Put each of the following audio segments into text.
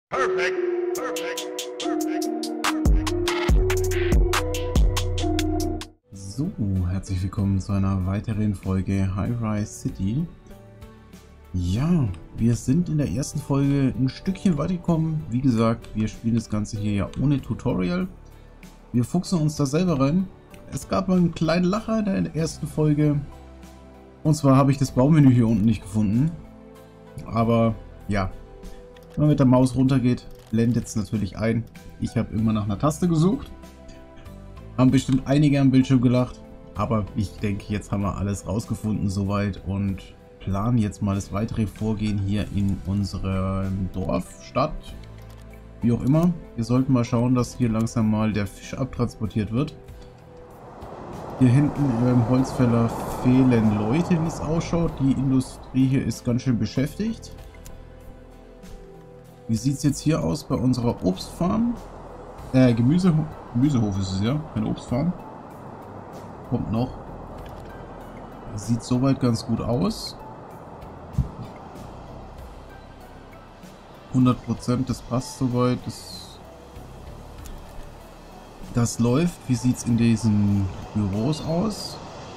Perfect, perfect, perfect. So, herzlich willkommen zu einer weiteren Folge Hi-Rise City. Ja, wir sind in der ersten Folge ein Stückchen weitergekommen. Wie gesagt, wir spielen das Ganze hier ja ohne Tutorial. Wir fuchsen uns da selber rein. Es gab mal einen kleinen Lacher in der ersten Folge. Und zwar habe ich das Baumenü hier unten nicht gefunden. Aber ja, wenn man mit der Maus runtergeht, blendet es natürlich ein. Ich habe immer nach einer Taste gesucht. Haben bestimmt einige am Bildschirm gelacht. Aber ich denke, jetzt haben wir alles rausgefunden soweit und planen jetzt mal das weitere Vorgehen hier in unserem Dorf, Stadt, wie auch immer. Wir sollten mal schauen, dass hier langsam mal der Fisch abtransportiert wird. Hier hinten im Holzfäller fehlen Leute, wie es ausschaut. Die Industrie hier ist ganz schön beschäftigt. Wie sieht es jetzt hier aus bei unserer Obstfarm? Gemüsehof ist es ja, keine Obstfarm. Kommt noch. Sieht soweit ganz gut aus. 100%, das passt soweit. Das läuft. Wie sieht es in diesen Büros aus?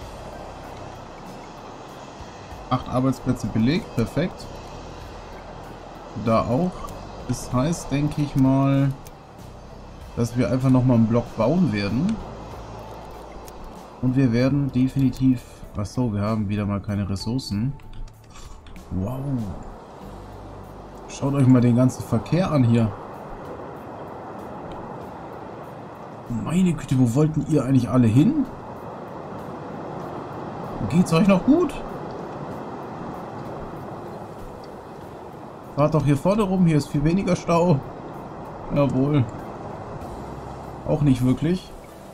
8 Arbeitsplätze belegt, perfekt. Da auch. Das heißt, denke ich mal, dass wir einfach nochmal einen Block bauen werden. Und wir werden definitiv... Achso, wir haben wieder mal keine Ressourcen. Wow. Schaut euch mal den ganzen Verkehr an hier. Meine Güte, wo wollten ihr eigentlich alle hin? Geht's euch noch gut? Fahrt doch hier vorne rum, hier ist viel weniger Stau. Jawohl. Auch nicht wirklich.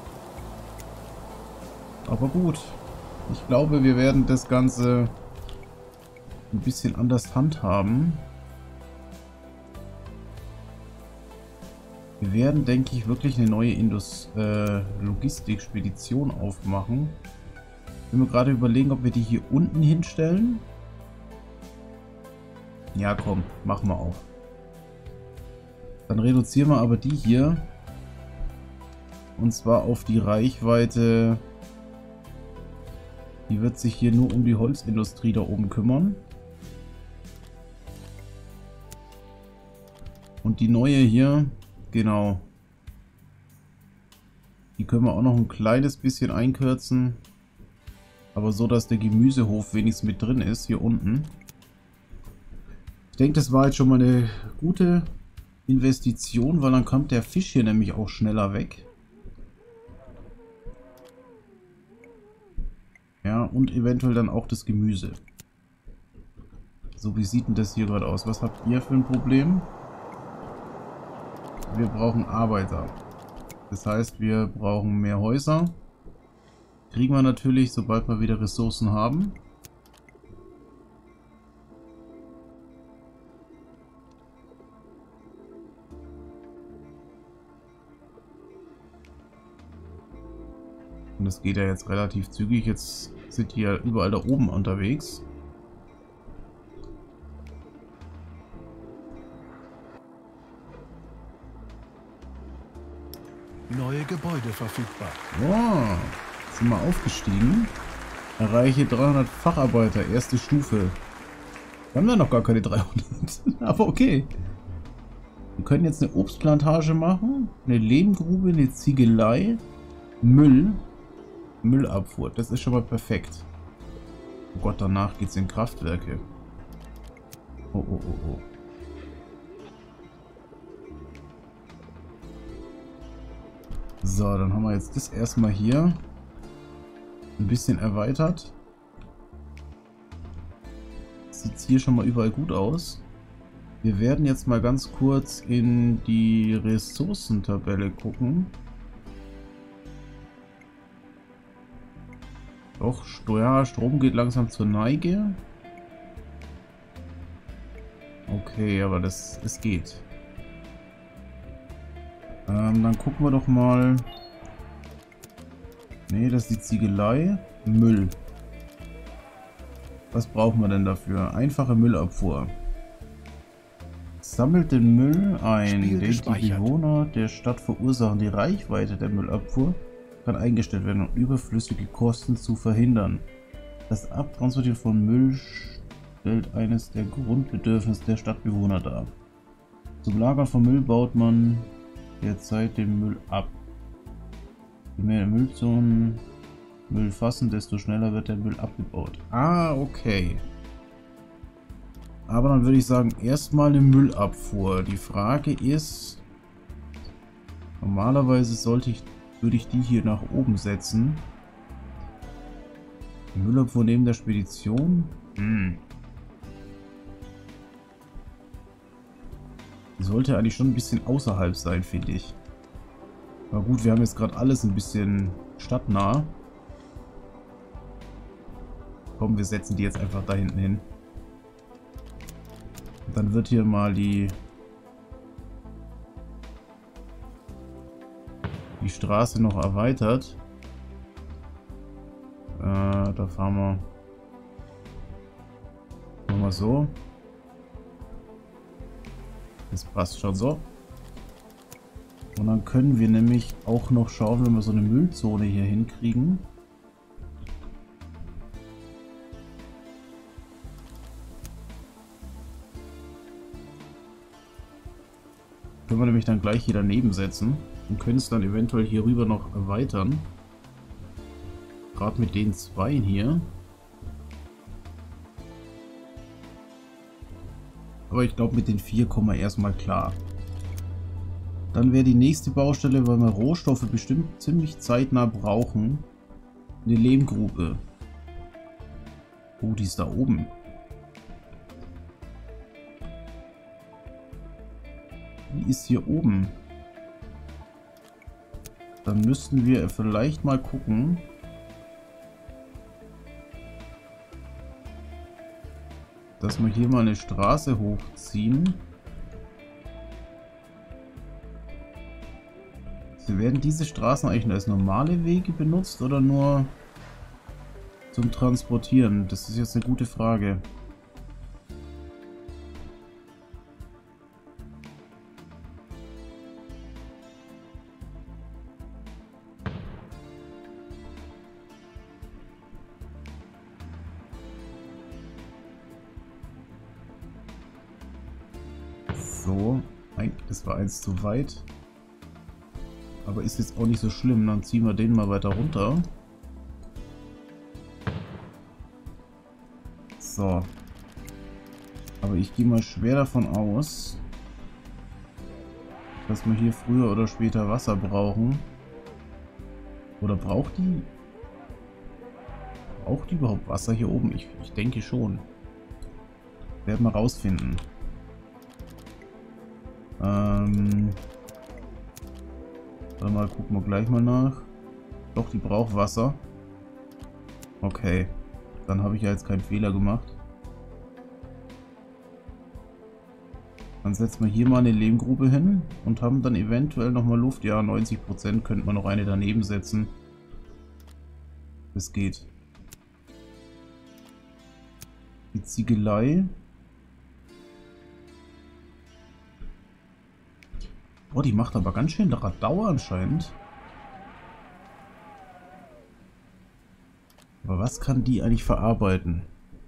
Aber gut. Ich glaube, wir werden das Ganze ein bisschen anders handhaben. Wir werden, denke ich, wirklich eine neue Logistikspedition aufmachen. Ich will mir gerade überlegen, ob wir die hier unten hinstellen. Ja, komm, machen wir auch. Dann reduzieren wir aber die hier. Und zwar auf die Reichweite. Die wird sich hier nur um die Holzindustrie da oben kümmern. Und die neue hier, genau. Die können wir auch noch ein kleines bisschen einkürzen. Aber so, dass der Gemüsehof wenigstens mit drin ist, hier unten. Ich denke, das war jetzt schon mal eine gute Investition, weil dann kommt der Fisch hier nämlich auch schneller weg. Ja, und eventuell dann auch das Gemüse. So, wie sieht denn das hier gerade aus? Was habt ihr für ein Problem? Wir brauchen Arbeiter. Das heißt, wir brauchen mehr Häuser. Kriegen wir natürlich, sobald wir wieder Ressourcen haben. Und das geht ja jetzt relativ zügig. Jetzt sind die ja überall da oben unterwegs. Neue Gebäude verfügbar. Wow, sind wir aufgestiegen. Erreiche 300 Facharbeiter, erste Stufe. Wir haben ja noch gar keine 300. Aber okay. Wir können jetzt eine Obstplantage machen, eine Lehmgrube, eine Ziegelei, Müllabfuhr. Das ist schon mal perfekt. Oh Gott, danach geht es in Kraftwerke. Oh, oh, oh, oh. So, dann haben wir jetzt das erstmal hier ein bisschen erweitert. Sieht hier schon mal überall gut aus. Wir werden jetzt mal ganz kurz in die Ressourcentabelle gucken. Doch, ja, Strom geht langsam zur Neige. Okay, aber es geht. Dann gucken wir doch mal. Ne, das ist die Ziegelei. Müll. Was brauchen wir denn dafür? Einfache Müllabfuhr. Sammelt den Müll ein, Spiel den die gespeichert. Bewohner der Stadt verursachen. Die Reichweite der Müllabfuhr kann eingestellt werden, um überflüssige Kosten zu verhindern. Das Abtransportieren von Müll stellt eines der Grundbedürfnisse der Stadtbewohner dar. Zum Lagern von Müll baut man derzeit den Müll ab. Je mehr Müllzonen Müll fassen, desto schneller wird der Müll abgebaut. Ah, okay. Aber dann würde ich sagen, erstmal eine Müllabfuhr. Die Frage ist, normalerweise würde ich die hier nach oben setzen. Die Müllabfuhr neben der Spedition? Die sollte eigentlich schon ein bisschen außerhalb sein, finde ich. Aber gut, wir haben jetzt gerade alles ein bisschen stadtnah. Komm, wir setzen die jetzt einfach da hinten hin. Und dann wird hier mal die Straße noch erweitert. Da fahren wir. Machen wir so. Das passt schon so. Und dann können wir nämlich auch noch schauen, wenn wir so eine Müllzone hier hinkriegen. Können wir nämlich dann gleich hier daneben setzen und können es dann eventuell hier rüber noch erweitern. Gerade mit den zwei hier. Aber ich glaube, mit den 4 kommen wir erstmal klar. Dann wäre die nächste Baustelle, weil wir Rohstoffe bestimmt ziemlich zeitnah brauchen. Eine Lehmgrube. Oh, die ist da oben. Die ist hier oben. Dann müssten wir vielleicht mal gucken. Dass wir hier mal eine Straße hochziehen. Werden diese Straßen eigentlich nur als normale Wege benutzt oder nur zum Transportieren? Das ist jetzt eine gute Frage. So, nein, das war eins zu weit. Aber ist jetzt auch nicht so schlimm. Dann ziehen wir den mal weiter runter. So. Aber ich gehe mal schwer davon aus, dass wir hier früher oder später Wasser brauchen. Oder braucht die überhaupt Wasser hier oben? Ich denke schon. Werden wir rausfinden. Warte mal, gucken wir gleich mal nach. Doch, die braucht Wasser. Okay. Dann habe ich ja jetzt keinen Fehler gemacht. Dann setzen wir hier mal eine Lehmgrube hin und haben dann eventuell nochmal Luft. Ja, 90% könnte man noch eine daneben setzen. Das geht. Die Ziegelei. Boah, die macht aber ganz schön Radau anscheinend. Aber was kann die eigentlich verarbeiten?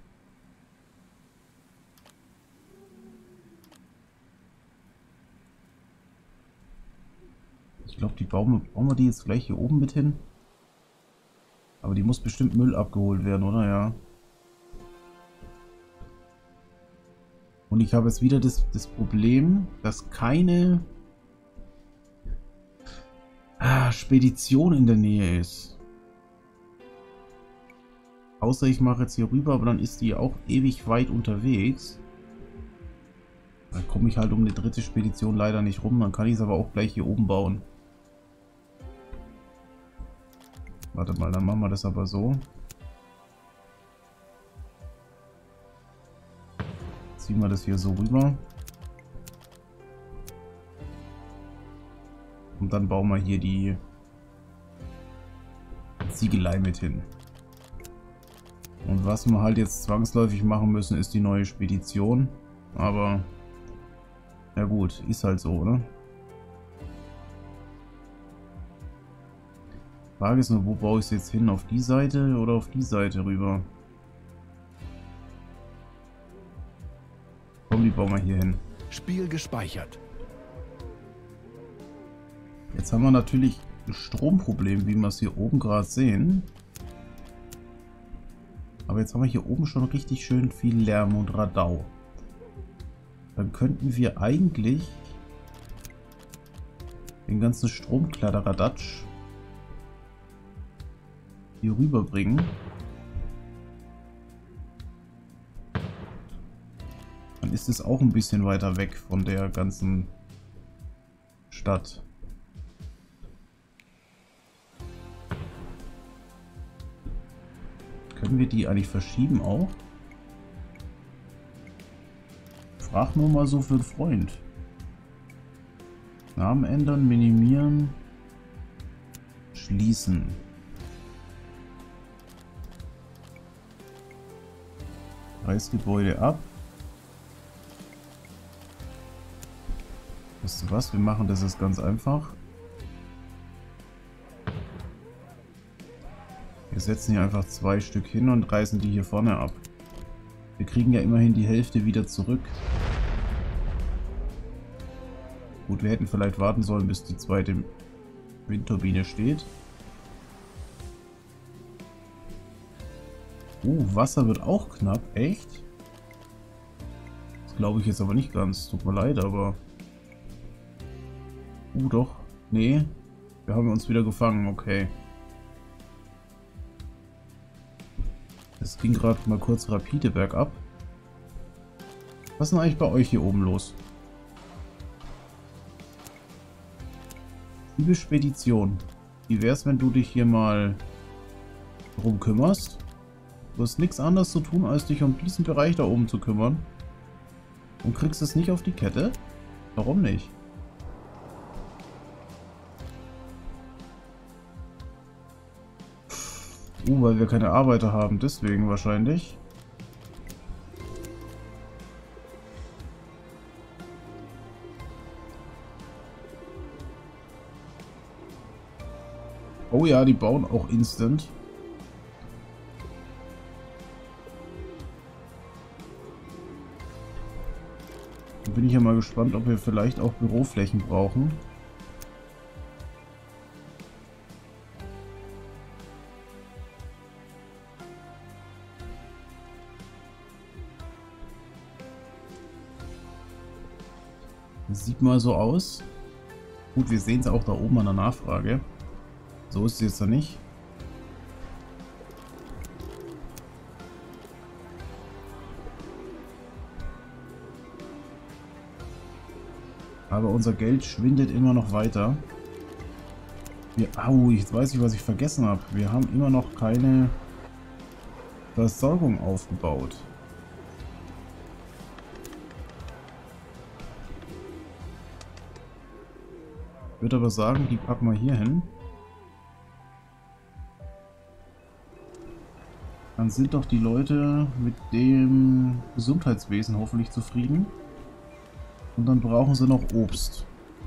Ich glaube, die bauen wir die jetzt gleich hier oben mit hin. Aber die muss bestimmt Müll abgeholt werden, oder? Ja. Und ich habe jetzt wieder das Problem, dass keine Spedition in der Nähe ist. Außer ich mache jetzt hier rüber, aber dann ist die auch ewig weit unterwegs. Dann komme ich halt um eine dritte Spedition leider nicht rum. Dann kann ich es aber auch gleich hier oben bauen. Warte mal, dann machen wir das aber so. Ziehen wir das hier so rüber. Und dann bauen wir hier die Ziegelei mit hin. Und was wir halt jetzt zwangsläufig machen müssen, ist die neue Spedition. Aber Ja gut, ist halt so, ne? Frage ist nur, wo baue ich es jetzt hin? Auf die Seite oder auf die Seite rüber? Komm, die bauen wir hier hin. Spiel gespeichert. Jetzt haben wir natürlich ein Stromproblem, wie wir es hier oben gerade sehen. Aber jetzt haben wir hier oben schon richtig schön viel Lärm und Radau. Dann könnten wir eigentlich den ganzen Stromkladderadatsch hier rüberbringen. Dann ist es auch ein bisschen weiter weg von der ganzen Stadt. Können wir die eigentlich verschieben auch? Frag nur mal so für einen Freund. Namen ändern, minimieren, schließen. Reiß Gebäude ab. Weißt du was? Wir machen das jetzt ganz einfach. Wir setzen hier einfach 2 Stück hin und reißen die hier vorne ab. Wir kriegen ja immerhin die Hälfte wieder zurück. Gut, wir hätten vielleicht warten sollen, bis die zweite Windturbine steht. Wasser wird auch knapp. Echt? Das glaube ich jetzt aber nicht ganz. Tut mir leid, aber... doch. Nee. Wir haben uns wieder gefangen. Okay. Es ging gerade mal kurz rapide bergab. Was ist denn eigentlich bei euch hier oben los? Liebe Spedition, wie wär's, wenn du dich hier mal drum kümmerst? Du hast nichts anderes zu tun, als dich um diesen Bereich da oben zu kümmern. Und kriegst es nicht auf die Kette? Warum nicht? Weil wir keine Arbeiter haben, deswegen wahrscheinlich. Oh ja, die bauen auch instant. Da bin ich ja mal gespannt, ob wir vielleicht auch Büroflächen brauchen. Das sieht mal so aus. Gut, wir sehen es auch da oben an der Nachfrage. So ist es jetzt da nicht. Aber unser Geld schwindet immer noch weiter. Jetzt weiß ich, was ich vergessen habe. Wir haben immer noch keine Versorgung aufgebaut. Ich würde aber sagen, die packen wir hier hin. Dann sind doch die Leute mit dem Gesundheitswesen hoffentlich zufrieden. Und dann brauchen sie noch Obst.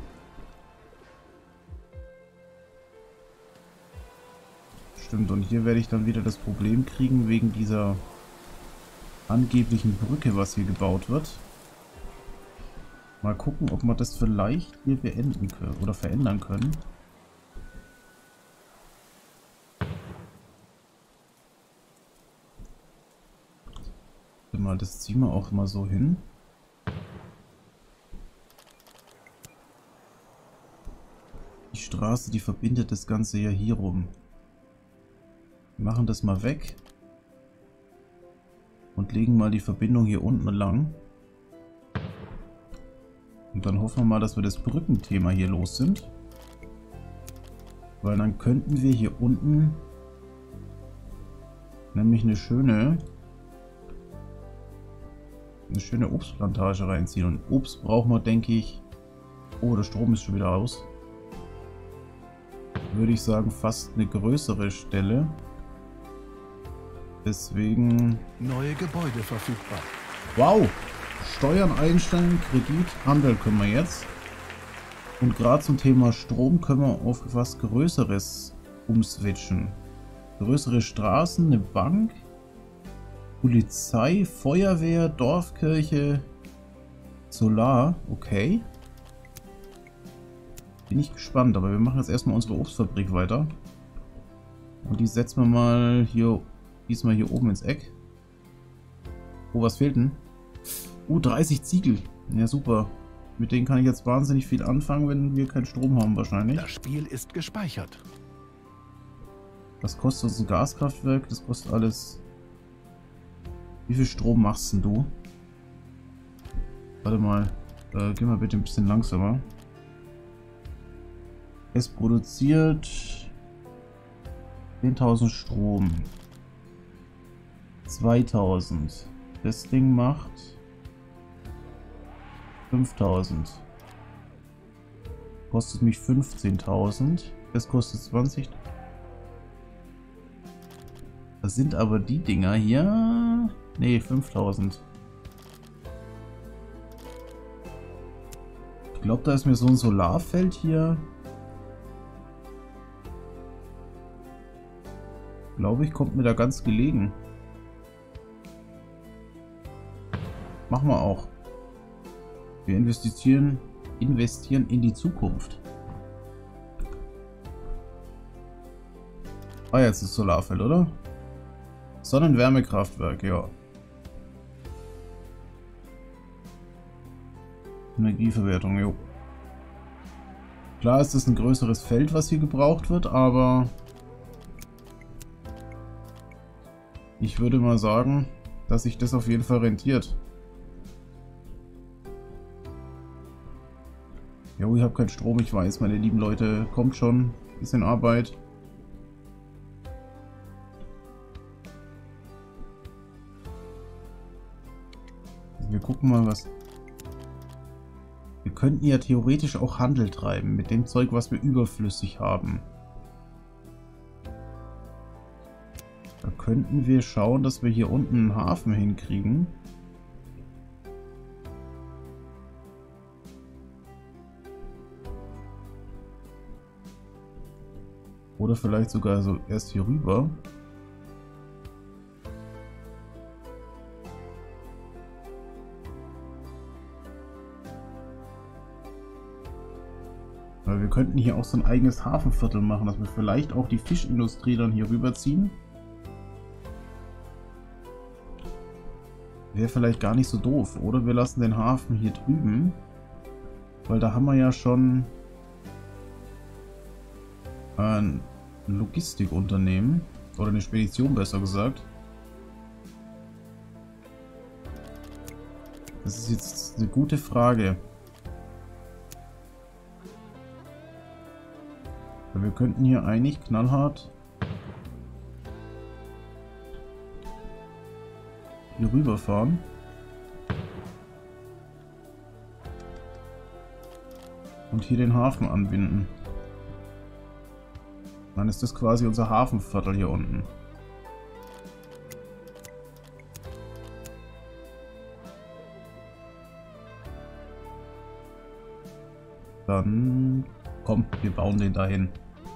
Stimmt, und hier werde ich dann wieder das Problem kriegen wegen dieser angeblichen Brücke, was hier gebaut wird. Mal gucken, ob wir das vielleicht hier beenden können oder verändern können. Mal, das ziehen wir auch mal so hin. Die Straße, die verbindet das Ganze ja hier rum. Wir machen das mal weg. Und legen mal die Verbindung hier unten lang. Und dann hoffen wir mal, dass wir das Brückenthema hier los sind. Weil dann könnten wir hier unten nämlich eine schöne Obstplantage reinziehen. Und Obst brauchen wir, denke ich... Oh, der Strom ist schon wieder aus. Würde ich sagen, fast eine größere Stelle. Deswegen... Neue Gebäude verfügbar. Wow! Steuern einstellen, Kredit, Handel können wir jetzt. Und gerade zum Thema Strom können wir auf was Größeres umswitchen. Größere Straßen, eine Bank, Polizei, Feuerwehr, Dorfkirche, Solar, okay. Bin ich gespannt, aber wir machen jetzt erstmal unsere Obstfabrik weiter. Und die setzen wir mal hier, diesmal hier oben ins Eck. Oh, was fehlt denn? 30 Ziegel. Ja, super. Mit denen kann ich jetzt wahnsinnig viel anfangen, wenn wir keinen Strom haben wahrscheinlich. Das Spiel ist gespeichert. Was kostet so ein Gaskraftwerk? Das kostet alles... Wie viel Strom machst denn du? Warte mal. Geh mal bitte ein bisschen langsamer. Es produziert 10.000 Strom. 2.000. Das Ding macht 5.000. Kostet mich 15.000. Das kostet 20. Das sind aber die Dinger hier. Ne, 5.000. Ich glaube, da ist mir so ein Solarfeld hier. Glaube ich, kommt mir da ganz gelegen. Machen wir auch. Wir investieren in die Zukunft. Ah, jetzt ist Solarfeld, oder? Sonnenwärmekraftwerk, ja. Energieverwertung, jo. Klar ist es ein größeres Feld, was hier gebraucht wird, aber ich würde mal sagen, dass sich das auf jeden Fall rentiert. Jo, ich habe keinen Strom, ich weiß, meine lieben Leute. Kommt schon, bisschen Arbeit. Wir gucken mal, was... Wir könnten ja theoretisch auch Handel treiben mit dem Zeug, was wir überflüssig haben. Da könnten wir schauen, dass wir hier unten einen Hafen hinkriegen. Oder vielleicht sogar so erst hier rüber. Weil wir könnten hier auch so ein eigenes Hafenviertel machen, dass wir vielleicht auch die Fischindustrie dann hier rüberziehen. Wäre vielleicht gar nicht so doof. Oder wir lassen den Hafen hier drüben. Weil da haben wir ja schon ein Logistikunternehmen. Oder eine Spedition, besser gesagt. Das ist jetzt eine gute Frage. Wir könnten hier eigentlich knallhart hier rüberfahren. Und hier den Hafen anbinden. Dann ist das quasi unser Hafenviertel hier unten. Dann komm, wir bauen den dahin.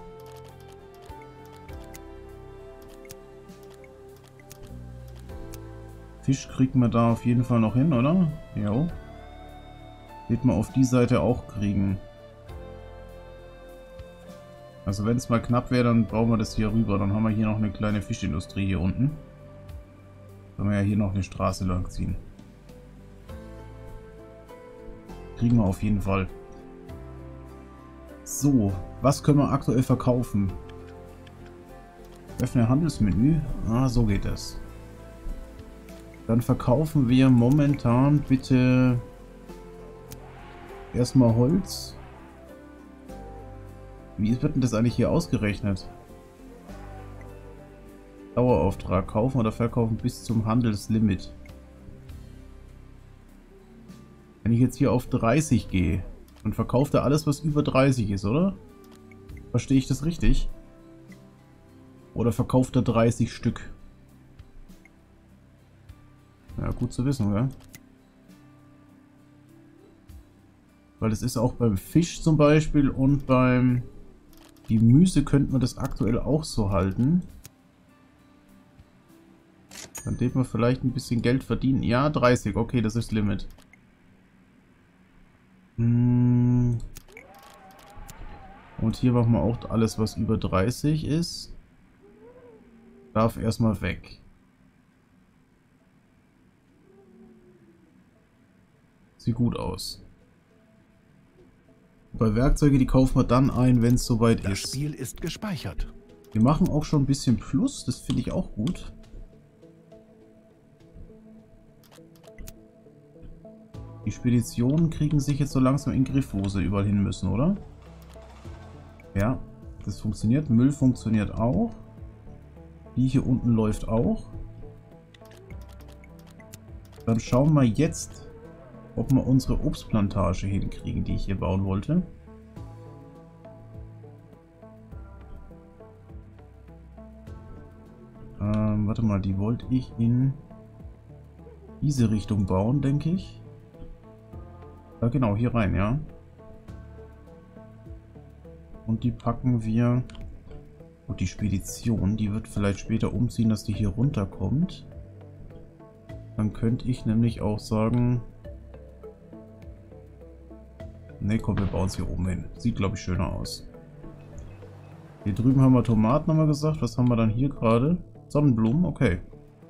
Fisch kriegen wir da auf jeden Fall noch hin, oder? Jo. Wird man auf die Seite auch kriegen. Also wenn es mal knapp wäre, dann bauen wir das hier rüber. Dann haben wir hier noch eine kleine Fischindustrie hier unten. Können wir ja hier noch eine Straße lang ziehen. Kriegen wir auf jeden Fall. So, was können wir aktuell verkaufen? Öffne Handelsmenü. Ah, so geht das. Dann verkaufen wir momentan bitte erstmal Holz. Wie wird denn das eigentlich hier ausgerechnet? Dauerauftrag. Kaufen oder verkaufen bis zum Handelslimit. Wenn ich jetzt hier auf 30 gehe, dann verkauft er alles, was über 30 ist, oder? Verstehe ich das richtig? Oder verkauft er 30 Stück? Ja, gut zu wissen, oder? Weil es ist auch beim Fisch zum Beispiel und beim Gemüse könnte man das aktuell auch so halten. Dann wird man vielleicht ein bisschen Geld verdienen. Ja, 30. Okay, das ist das Limit. Und hier machen wir auch alles, was über 30 ist. Darf erstmal weg. Sieht gut aus. Bei Werkzeuge, die kaufen wir dann ein, wenn es soweit Das ist. Spiel ist gespeichert. Wir machen auch schon ein bisschen Plus, das finde ich auch gut. Die Speditionen kriegen sich jetzt so langsam in den Griff, wo sie überall hin müssen, oder? Ja, das funktioniert. Müll funktioniert auch. Die hier unten läuft auch. Dann schauen wir jetzt, ob wir unsere Obstplantage hinkriegen, die ich hier bauen wollte. Warte mal, die wollte ich in diese Richtung bauen, denke ich. Ja, genau, hier rein, ja. Und die packen wir... Und die Spedition, die wird vielleicht später umziehen, dass die hier runterkommt. Dann könnte ich nämlich auch sagen... Ne, komm, wir bauen es hier oben hin. Sieht, glaube ich, schöner aus. Hier drüben haben wir Tomaten, haben wir gesagt. Was haben wir dann hier gerade? Sonnenblumen, okay.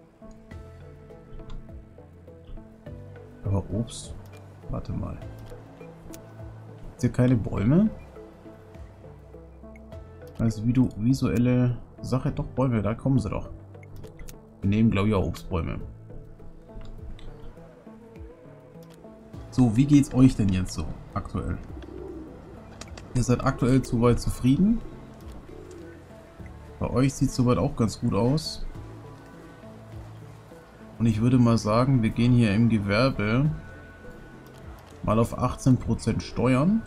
Aber Obst... Warte mal. Ist hier keine Bäume? Also visuelle Sache, doch Bäume, da kommen sie doch. Wir nehmen, glaube ich, auch Obstbäume. So, wie geht's euch denn jetzt so aktuell? Ihr seid aktuell soweit zufrieden? Bei euch sieht es soweit auch ganz gut aus. Und ich würde mal sagen, wir gehen hier im Gewerbe mal auf 18% Steuern.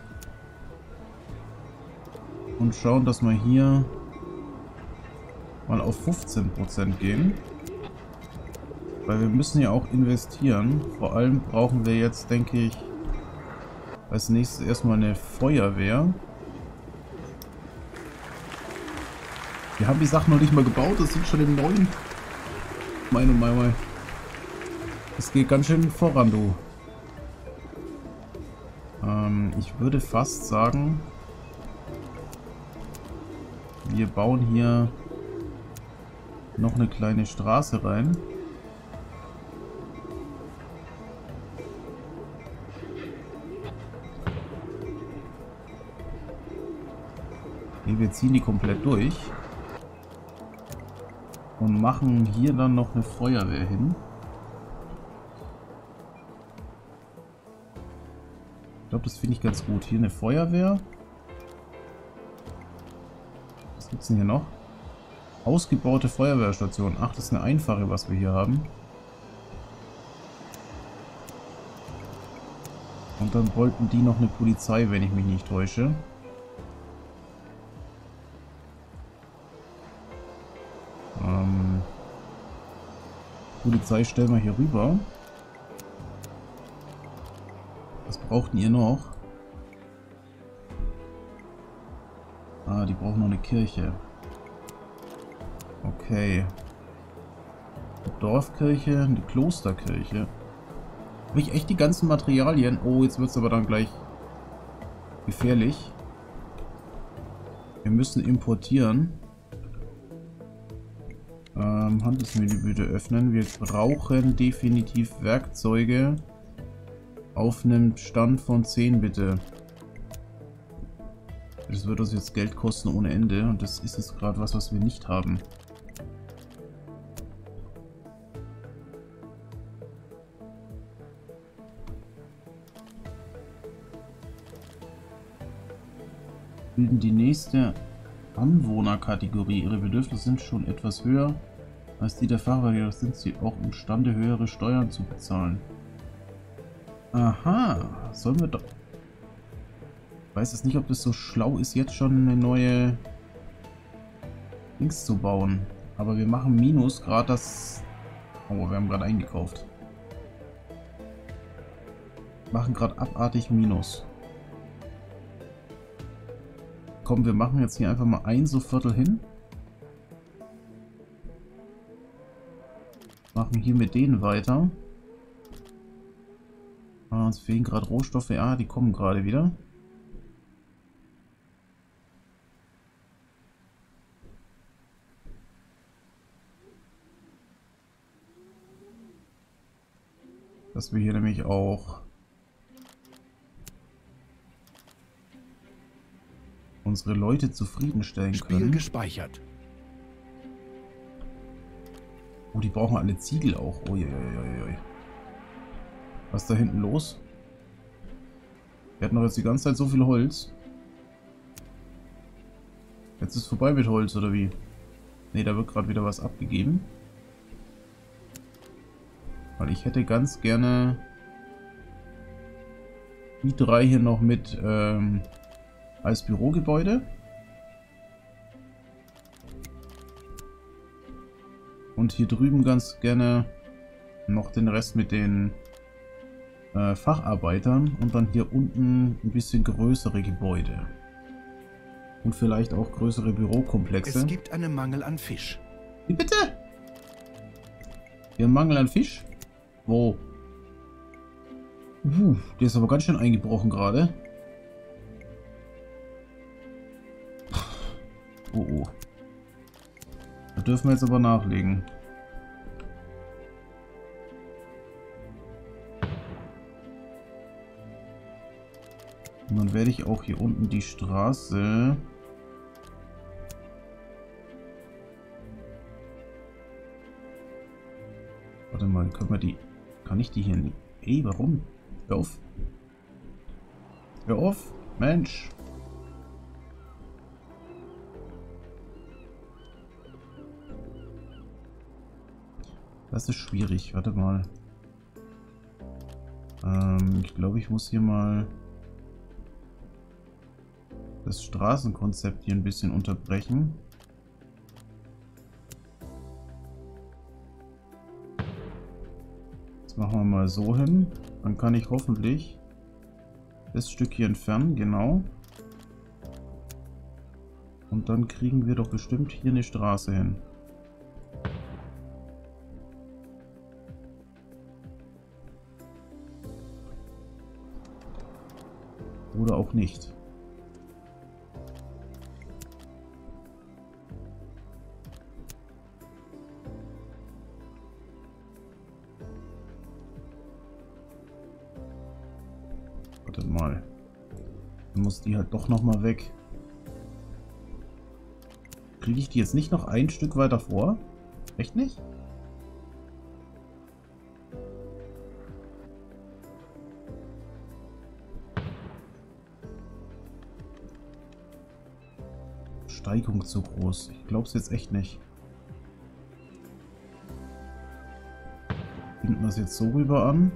Und schauen, dass wir hier mal auf 15% gehen. Weil wir müssen ja auch investieren. Vor allem brauchen wir jetzt, denke ich, als nächstes erstmal eine Feuerwehr. Wir haben die Sachen noch nicht mal gebaut, das sind schon im neuen. Meine. Es geht ganz schön voran, du. Ich würde fast sagen, wir bauen hier noch eine kleine Straße rein. Nee, wir ziehen die komplett durch. Und machen hier dann noch eine Feuerwehr hin. Ich glaube, das finde ich ganz gut. Hier eine Feuerwehr. Was gibt es denn hier noch? Ausgebaute Feuerwehrstation. Ach, das ist eine einfache, was wir hier haben. Und dann wollten die noch eine Polizei, wenn ich mich nicht täusche. Polizei stellen wir hier rüber. Was brauchten ihr noch? Ah, die brauchen noch eine Kirche. Okay. Eine Dorfkirche, eine Klosterkirche. Habe ich echt die ganzen Materialien? Oh, jetzt wird es aber dann gleich gefährlich. Wir müssen importieren. Handelsmenü bitte öffnen. Wir brauchen definitiv Werkzeuge. Auf einem Stand von 10 bitte. Das wird uns jetzt Geld kosten ohne Ende. Und das ist jetzt gerade was wir nicht haben. Bilden die nächste Anwohnerkategorie. Ihre Bedürfnisse sind schon etwas höher als die der Fachwerke, jedoch sind sie auch imstande, höhere Steuern zu bezahlen. Aha, sollen wir doch... Ich weiß jetzt nicht, ob das so schlau ist, jetzt schon eine neue Dings zu bauen. Aber wir machen Minus, gerade das... Oh, wir haben gerade eingekauft. Machen gerade abartig Minus. Komm, wir machen jetzt hier einfach mal ein so Viertel hin. Machen hier mit denen weiter. Ah, uns fehlen gerade Rohstoffe. Ja, die kommen gerade wieder. Dass wir hier nämlich auch unsere Leute zufriedenstellen Spiel können. gespeichert. Oh, die brauchen alle Ziegel auch. Uiuiuiui. Was ist da hinten los? Wir hatten doch jetzt die ganze Zeit so viel Holz. Jetzt ist vorbei mit Holz, oder wie? Ne, da wird gerade wieder was abgegeben. Weil ich hätte ganz gerne die 3 hier noch mit als Bürogebäude. Und hier drüben ganz gerne noch den Rest mit den Facharbeitern. Und dann hier unten ein bisschen größere Gebäude. Und vielleicht auch größere Bürokomplexe. Es gibt einen Mangel an Fisch. Wie bitte? Wir haben Mangel an Fisch? Wo? Der ist aber ganz schön eingebrochen gerade. Oh oh. Da dürfen wir jetzt aber nachlegen. Und dann werde ich auch hier unten die Straße... Warte mal, können wir die... Kann ich die hier nicht... Ey, warum? Hör auf. Hör auf, Mensch. Das ist schwierig. Warte mal. Ich glaube, ich muss hier mal das Straßenkonzept hier ein bisschen unterbrechen. Das machen wir mal so hin. Dann kann ich hoffentlich das Stück hier entfernen. Genau. Und dann kriegen wir doch bestimmt hier eine Straße hin. Oder auch nicht. Warte mal. Dann muss die halt doch nochmal weg. Kriege ich die jetzt nicht noch ein Stück weiter vor? Echt nicht? Steigung zu groß. Ich glaube es jetzt echt nicht. Binden wir es jetzt so rüber an.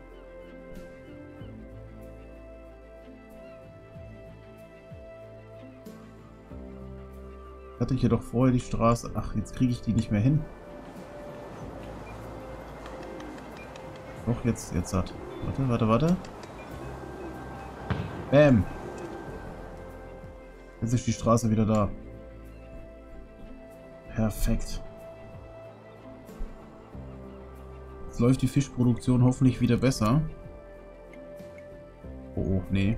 Hatte ich hier doch vorher die Straße. Ach, jetzt kriege ich die nicht mehr hin. Doch, jetzt hat. Warte. Bam. Jetzt ist die Straße wieder da. Perfekt. Jetzt läuft die Fischproduktion hoffentlich wieder besser. Oh, nee.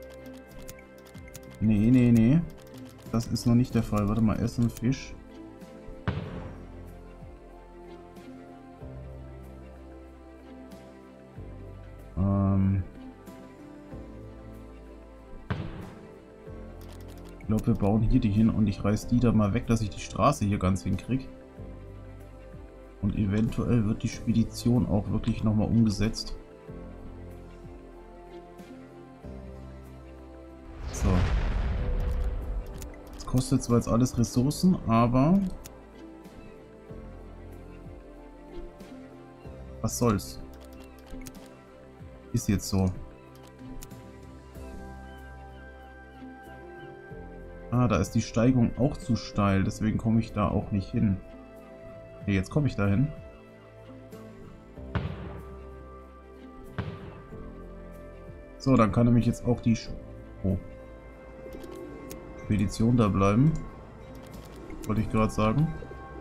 Nee. Das ist noch nicht der Fall. Warte mal, Essen, Fisch. Ich glaube, wir bauen hier die hin und ich reiß die da mal weg, dass ich die Straße hier ganz hinkriege. Und eventuell wird die Spedition auch wirklich nochmal umgesetzt. So. Das kostet zwar jetzt alles Ressourcen, aber... Was soll's? Ist jetzt so. Ah, da ist die Steigung auch zu steil, deswegen komme ich da auch nicht hin. Okay, jetzt komme ich da hin. So, dann kann nämlich jetzt auch die... Oh. Spedition da bleiben. Wollte ich gerade sagen.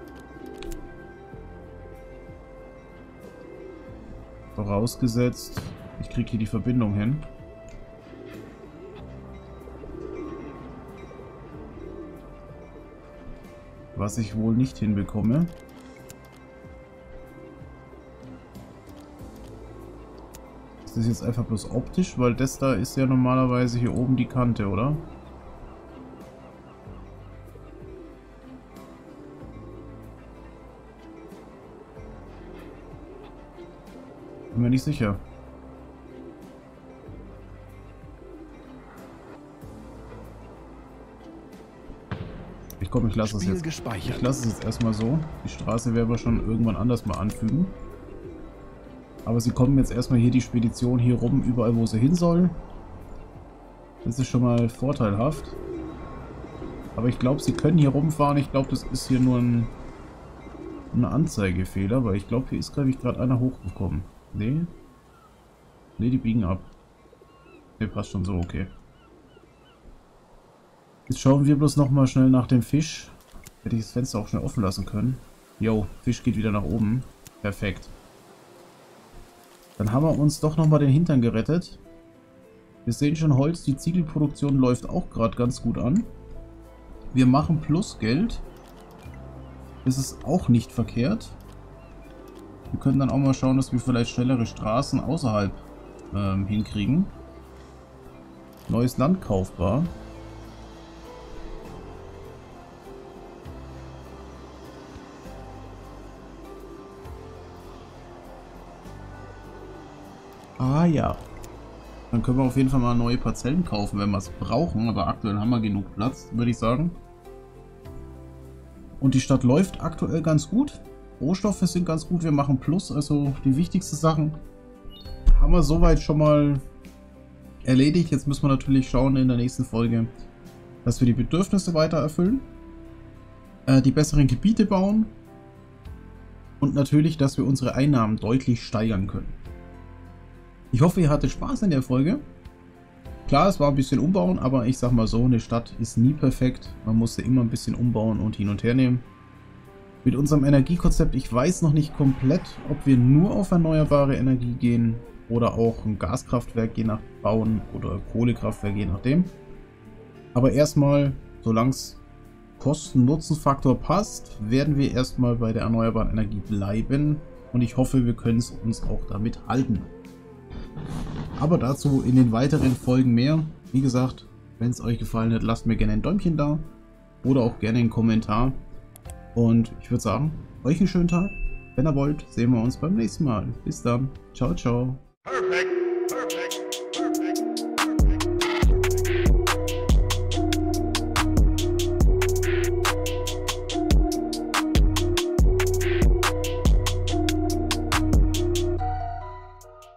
Vorausgesetzt, ich kriege hier die Verbindung hin. Was ich wohl nicht hinbekomme. Ist das jetzt einfach bloß optisch? Weil das da ist ja normalerweise hier oben die Kante, oder? Bin mir nicht sicher. Ich lasse es jetzt. Ich lasse es jetzt erstmal so. Die Straße werden wir schon irgendwann anders mal anfügen. Aber sie kommen jetzt erstmal hier die Spedition hier rum, überall wo sie hin soll. Das ist schon mal vorteilhaft. Aber ich glaube, sie können hier rumfahren. Ich glaube, das ist hier nur ein Anzeigefehler, weil ich glaube, hier ist, glaube ich, gerade einer hochgekommen. Nee. Nee, die biegen ab. Ne, passt schon so, okay. Jetzt schauen wir bloß nochmal schnell nach dem Fisch. Hätte ich das Fenster auch schnell offen lassen können. Jo, Fisch geht wieder nach oben. Perfekt. Dann haben wir uns doch nochmal den Hintern gerettet. Wir sehen schon Holz, die Ziegelproduktion läuft auch gerade ganz gut an. Wir machen Plusgeld. Das ist auch nicht verkehrt. Wir können dann auch mal schauen, dass wir vielleicht schnellere Straßen außerhalb hinkriegen. Neues Land kaufbar. Ah ja. Dann können wir auf jeden Fall mal neue Parzellen kaufen, wenn wir es brauchen. Aber aktuell haben wir genug Platz, würde ich sagen. Und die Stadt läuft aktuell ganz gut. Rohstoffe sind ganz gut. Wir machen Plus. Also die wichtigsten Sachen haben wir soweit schon mal erledigt. Jetzt müssen wir natürlich schauen in der nächsten Folge, dass wir die Bedürfnisse weiter erfüllen. Die besseren Gebiete bauen. Und natürlich, dass wir unsere Einnahmen deutlich steigern können. Ich hoffe, ihr hattet Spaß in der Folge. Klar, es war ein bisschen umbauen, aber ich sag mal so, eine Stadt ist nie perfekt. Man musste immer ein bisschen umbauen und hin und her nehmen. Mit unserem Energiekonzept, ich weiß noch nicht komplett, ob wir nur auf erneuerbare Energie gehen oder auch ein Gaskraftwerk je nach bauen oder Kohlekraftwerk je nachdem. Aber erstmal, solange es Kosten-Nutzen-Faktor passt, werden wir erstmal bei der erneuerbaren Energie bleiben. Und ich hoffe, wir können es uns auch damit halten. Aber dazu in den weiteren Folgen mehr. Wie gesagt, wenn es euch gefallen hat, lasst mir gerne ein Däumchen da. Oder auch gerne einen Kommentar. Und ich würde sagen, euch einen schönen Tag. Wenn ihr wollt, sehen wir uns beim nächsten Mal. Bis dann. Ciao, ciao. Perfect. Perfect. Perfect.